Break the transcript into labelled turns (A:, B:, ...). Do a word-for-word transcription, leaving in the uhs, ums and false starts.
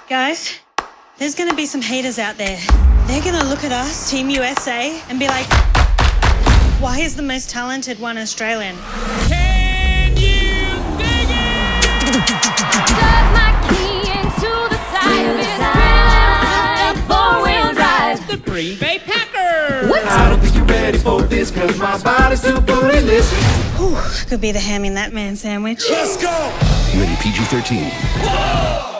A: Guys, there's gonna be some haters out there. They're gonna look at us, Team U S A, and be like, why is the most talented one Australian?
B: Can you dig it?
C: Dug my key into the side of his side. Four-wheel drive.
B: The Green Bay Packers.
C: What?
D: I don't think you're ready for this, cause my body's too bootyless.
A: Whew, could be the ham in that man sandwich.
D: Let's go!
E: Rated P G thirteen.